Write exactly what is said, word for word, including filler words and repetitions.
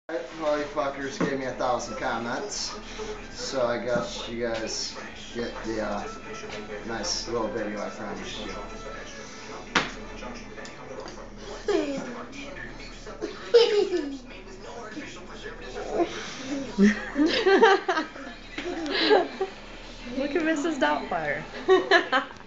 Well, you fuckers gave me a thousand comments, so I guess you guys get the uh, nice little video I promised you. Look at Missus Doubtfire.